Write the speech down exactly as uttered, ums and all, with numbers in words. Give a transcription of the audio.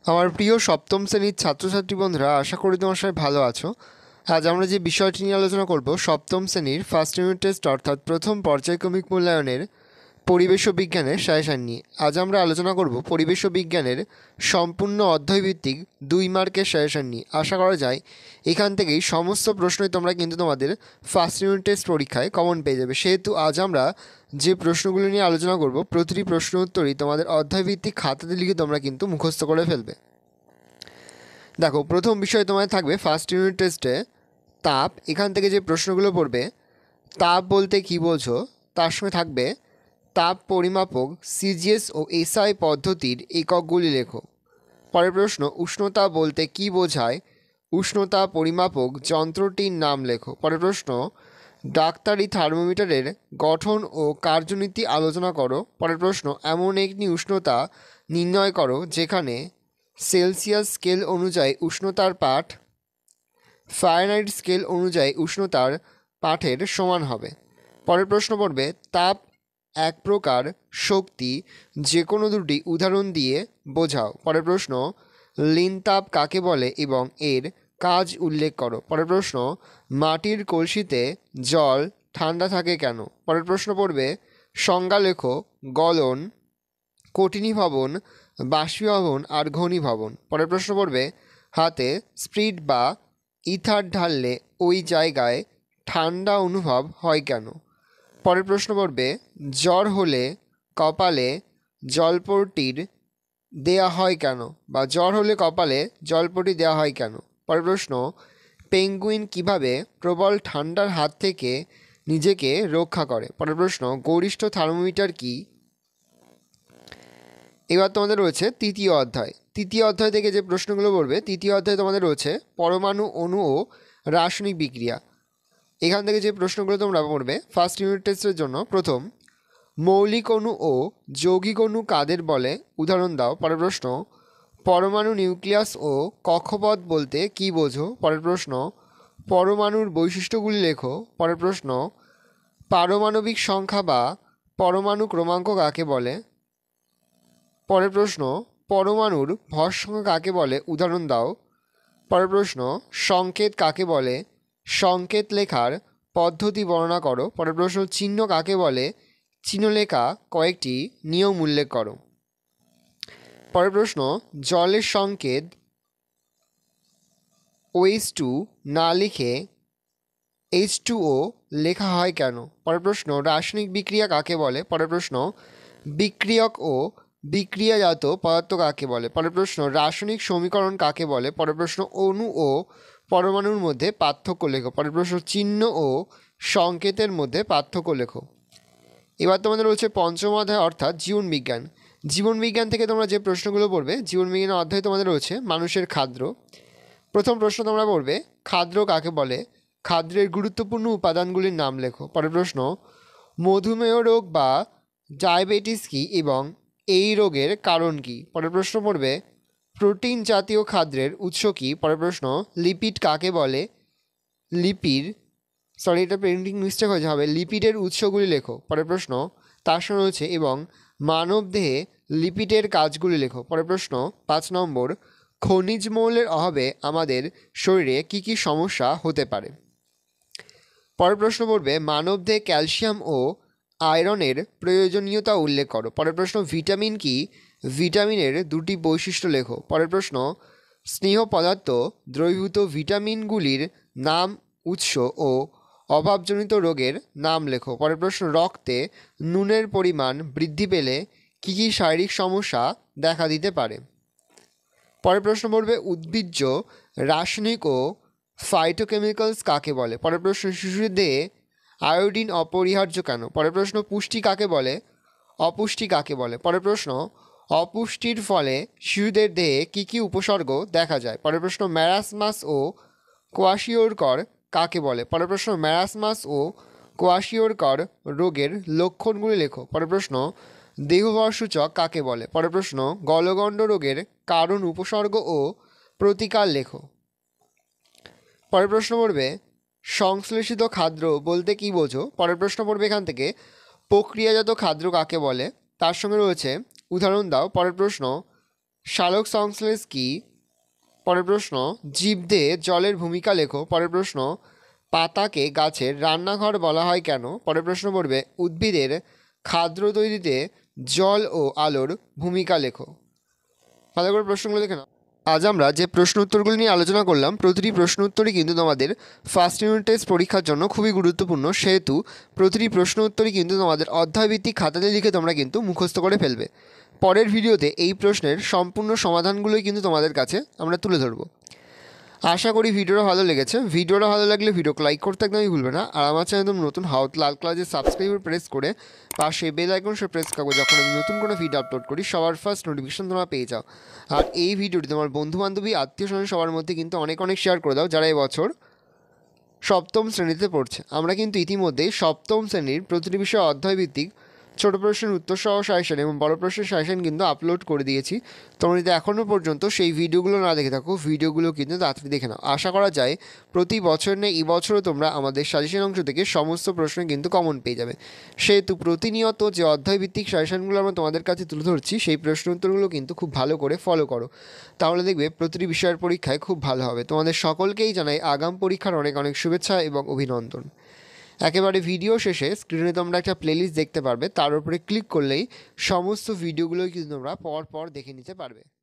আমার প্রিয় সপ্তম শ্রেণীর ছাত্রছাত্রী বন্ধুরা, আশা করি তোমার সবাই ভালো আছো। আজ আমরা যে বিষয়টি নিয়ে আলোচনা করব, সপ্তম শ্রেণীর ফার্স্ট ইউনিট টেস্ট অর্থাৎ প্রথম পর্যায়ক্রমিক মূল্যায়নের পরিবেশ ও বিজ্ঞানের সাজেশন নিয়ে। আজ আমরা আলোচনা করব পরিবেশ ও বিজ্ঞানের সম্পূর্ণ অধ্যায়ভিত্তিক দুই মার্কের সাজেশন নিয়ে। আশা করা যায় এখান থেকেই সমস্ত প্রশ্নই তোমরা কিন্তু তোমাদের ফার্স্ট ইউনিট টেস্ট পরীক্ষায় কমন পেয়ে যাবে। সেহেতু আজ আমরা যে প্রশ্নগুলো নিয়ে আলোচনা করব, প্রতিটি প্রশ্ন উত্তরই তোমাদের অধ্যায়ভিত্তিক খাতাতে লিখে তোমরা কিন্তু মুখস্থ করে ফেলবে। দেখো, প্রথম বিষয় তোমায় থাকবে ফার্স্ট ইউনিট টেস্টে তাপ। এখান থেকে যে প্রশ্নগুলো পড়বে, তাপ বলতে কী বোঝো, তার সঙ্গে থাকবে তাপ পরিমাপক সিজিএস ও এসআই পদ্ধতির এককগুলি লেখো। পরের প্রশ্ন, উষ্ণতা বলতে কী বোঝায়, উষ্ণতা পরিমাপক যন্ত্রটির নাম লেখো। পরের প্রশ্ন, ডাক্তারি থার্মোমিটারের গঠন ও কার্যনীতি আলোচনা করো। পরের প্রশ্ন, এমন একটি উষ্ণতা নির্ণয় করো যেখানে সেলসিয়াস স্কেল অনুযায়ী উষ্ণতার পাঠ ফারেনহাইট স্কেল অনুযায়ী উষ্ণতার পাঠের সমান হবে। পরের প্রশ্ন পড়বে, তাপ এক প্রকার শক্তি, যে কোনো দুটি উদাহরণ দিয়ে বোঝাও। পরের প্রশ্ন, লীন তাপ কাকে বলে এবং এর কাজ উল্লেখ করো। পরের প্রশ্ন, মাটির কলসিতে জল ঠান্ডা থাকে কেন। পরের প্রশ্ন পড়বে, সংজ্ঞা লেখো গলন, কঠিনীভবন, বাষ্পীভবন আর ঘনীভবন। পরের প্রশ্ন পড়বে, হাতে স্পিরিট বা ইথার ঢাললে ওই জায়গায় ঠান্ডা অনুভব হয় কেন। পরের প্রশ্ন পড়বে, জ্বর হলে কপালে জলপট্টির দেয়া হয় কেন, বা জ্বর হলে কপালে জলপট্টি দেওয়া হয় কেন। পরের প্রশ্ন, পেঙ্গুইন কিভাবে প্রবল ঠান্ডার হাত থেকে নিজেকে রক্ষা করে। পরের প্রশ্ন, গরিষ্ঠ থার্মোমিটার কি। এবার তোমাদের রয়েছে তৃতীয় অধ্যায়। তৃতীয় অধ্যায় থেকে যে প্রশ্নগুলো পড়বে, তৃতীয় অধ্যায়ে তোমাদের রয়েছে পরমাণু, অণু ও রাসায়নিক বিক্রিয়া। এখান থেকে যে প্রশ্নগুলো তোমরা পড়বে ফার্স্ট ইউনিট টেস্টের জন্য, প্রথম, মৌলিক অণু ও যৌগিক অণু কাদের বলে, উদাহরণ দাও। পরের প্রশ্ন, পরমাণু, নিউক্লিয়াস ও কক্ষপথ বলতে কী বোঝো। পরের প্রশ্ন, পরমাণুর বৈশিষ্ট্যগুলি লেখো। পরের প্রশ্ন, পারমাণবিক সংখ্যা বা পরমাণু ক্রমাঙ্ক কাকে বলে। পরের প্রশ্ন, পরমাণুর ভর সংখ্যা কাকে বলে, উদাহরণ দাও। পরের প্রশ্ন, সংকেত কাকে বলে, সংকেত লেখার পদ্ধতি বর্ণনা করো। পরের প্রশ্ন, চিহ্ন কাকে বলে, চিহ্ন লেখা কয়েকটি নিয়ম উল্লেখ করো। পরের প্রশ্ন, জলের সংকেত ওএইচ টু না লিখে এইচ টু ও লেখা হয় কেন। পরের প্রশ্ন, রাসায়নিক বিক্রিয়া কাকে বলে। পরের প্রশ্ন, বিক্রিয়ক ও বিক্রিয়াজাত পদার্থ কাকে বলে। পরের প্রশ্ন, রাসায়নিক সমীকরণ কাকে বলে। পরের প্রশ্ন, অণু ও পরমাণুর মধ্যে পার্থক্য লেখো। পরের প্রশ্ন, চিহ্ন ও সংকেতের মধ্যে পার্থক্য লেখো। এবার তোমাদের রয়েছে পঞ্চম অধ্যায় অর্থাৎ জীবন বিজ্ঞান। জীবন বিজ্ঞান থেকে তোমরা যে প্রশ্নগুলো পড়বে, জীবন বিজ্ঞানের অধ্যায়ে তোমাদের রয়েছে মানুষের খাদ্য। প্রথম প্রশ্ন তোমরা পড়বে, খাদ্য কাকে বলে, খাদ্যের গুরুত্বপূর্ণ উপাদানগুলির নাম লেখো। পরের প্রশ্ন, মধুমেহ রোগ বা ডায়াবেটিস কি এবং এই রোগের কারণ কি। পরের প্রশ্ন পড়বে, প্রোটিন জাতীয় খাদ্যের উৎস কি। পরের প্রশ্ন, লিপিড কাকে বলে, লিপিড সরি এটা প্রিন্টিং মিস্টেক হয়ে হবে, লিপিডের উৎসগুলি লেখো। পরের প্রশ্ন, তার সঙ্গে রয়েছে এবং মানবদেহে লিপিডের কাজগুলি লেখো। পরের প্রশ্ন, পাঁচ নম্বর, খনিজ মৌলের অভাবে আমাদের শরীরে কি কি সমস্যা হতে পারে। পরের প্রশ্ন পড়বে, মানবদেহে ক্যালসিয়াম ও আয়রনের প্রয়োজনীয়তা উল্লেখ করো। পরের প্রশ্ন, ভিটামিন কি, ভিটামিনের দুটি বৈশিষ্ট্য লেখো। পরের প্রশ্ন, স্নেহ পদার্থ দ্রবীভূত ভিটামিনগুলির নাম, উৎস ও অভাবজনিত রোগের নাম লেখো। পরের প্রশ্ন, রক্তে নুনের পরিমাণ বৃদ্ধি পেলে কী কী শারীরিক সমস্যা দেখা দিতে পারে। পরের প্রশ্ন পড়বে, উদ্ভিজ্জ রাসায়নিক ও ফাইটোকেমিক্যালস কাকে বলে। পরের প্রশ্ন, শিশুদের দেহে আয়োডিন অপরিহার্য কেন। পরের প্রশ্ন, পুষ্টি কাকে বলে, অপুষ্টি কাকে বলে। পরের প্রশ্ন, অপুষ্টির ফলে শিশুদের দেহে কী কী উপসর্গ দেখা যায়। পরের প্রশ্ন, ম্যারাসমাস ও কোয়াশিওরকর কাকে বলে। পরের প্রশ্ন, ম্যারাসমাস ও কোয়াশিওরকর রোগের লক্ষণগুলি লেখো। পরের প্রশ্ন, দেহভর সূচক কাকে বলে। পরের প্রশ্ন, গলগণ্ড রোগের কারণ, উপসর্গ ও প্রতিকার লেখো। পরের প্রশ্ন পড়বে, সংশ্লেষিত খাদ্য বলতে কী বোঝো। পরের প্রশ্ন পড়বে এখান থেকে, প্রক্রিয়াজাত খাদ্য কাকে বলে, তার সঙ্গে রয়েছে উদাহরণ দাও। পরের প্রশ্ন, সালোক সংশ্লেষ কি? পরের প্রশ্ন, জীবদেহে জলের ভূমিকা লেখো। পরের প্রশ্ন, পাতাকে গাছের রান্নাঘর বলা হয় কেন? পরের প্রশ্ন পড়বে, উদ্ভিদের খাদ্য তৈরিতে জল ও আলোর ভূমিকা লেখো। ভালো করে প্রশ্নগুলো দেখে নাও। আজ আমরা যে প্রশ্ন উত্তরগুলি নিয়ে আলোচনা করলাম, প্রতিটি প্রশ্ন উত্তরই কিন্তু তোমাদের ফার্স্ট ইউনিট টেস্ট পরীক্ষার জন্য খুবই গুরুত্বপূর্ণ। সেহেতু প্রতিটি প্রশ্ন উত্তরই কিন্তু তোমাদের অধ্যায়ভিত্তিক খাতাতে লিখে তোমরা কিন্তু মুখস্থ করে ফেলবে। পরের ভিডিওতে এই প্রশ্নের সম্পূর্ণ সমাধানগুলোই কিন্তু তোমাদের কাছে আমরা তুলে ধরবো। আশা করি ভিডিওটা ভালো লেগেছে। ভিডিওটা ভালো লাগলে ভিডিওকে লাইক করতে একদমই ভুলবে না। আর আমার চ্যানেল তুমি নতুন হাউ লাল কালারের সাবস্ক্রাইবার প্রেস করে পাশে বেল আইকন সে প্রেস করবো, যখন আমি নতুন কোনো ভিডিও আপলোড করি সবার ফার্স্ট নোটিফিকেশন তোমরা পেয়ে যাও। আর এই ভিডিওটি তোমার বন্ধু বান্ধবী আত্মীয় স্বজন সবার মধ্যে কিন্তু অনেক অনেক শেয়ার করে দাও যারা এবছর সপ্তম শ্রেণীতে পড়ছে। আমরা কিন্তু ইতিমধ্যেই সপ্তম শ্রেণীর প্রতিটি বিষয় অধ্যায়ভিত্তিক ছোটো প্রশ্নের উত্তর সহ সাজেশন এবং বড় প্রশ্নের সাজেশন কিন্তু আপলোড করে দিয়েছি। তোমরা যদি এখনও পর্যন্ত সেই ভিডিওগুলো না দেখে থাকো, ভিডিওগুলো কিন্তু তাড়াতাড়ি দেখে নাও। আশা করা যায় প্রতি বছর নেই এই বছরও তোমরা আমাদের সাজেশন অংশ থেকে সমস্ত প্রশ্ন কিন্তু কমন পেয়ে যাবে। সেহেতু প্রতিনিয়ত যে অধ্যায়ভিত্তিক সাজেশনগুলো আমরা তোমাদের কাছে তুলে ধরছি, সেই প্রশ্ন উত্তরগুলো কিন্তু খুব ভালো করে ফলো করো, তাহলে দেখবে প্রতিটি বিষয়ের পরীক্ষায় খুব ভালো হবে। তোমাদের সকলকেই জানাই আগাম পরীক্ষার অনেক অনেক শুভেচ্ছা এবং অভিনন্দন। একেবারে ভিডিও শেষে স্ক্রিনে তোমরা একটা প্লেলিস্ট দেখতে পারবে, তার উপরে ক্লিক করলেই সমস্ত ভিডিওগুলোই কিন্তু তোমরা পর পর দেখে নিতে পারবে।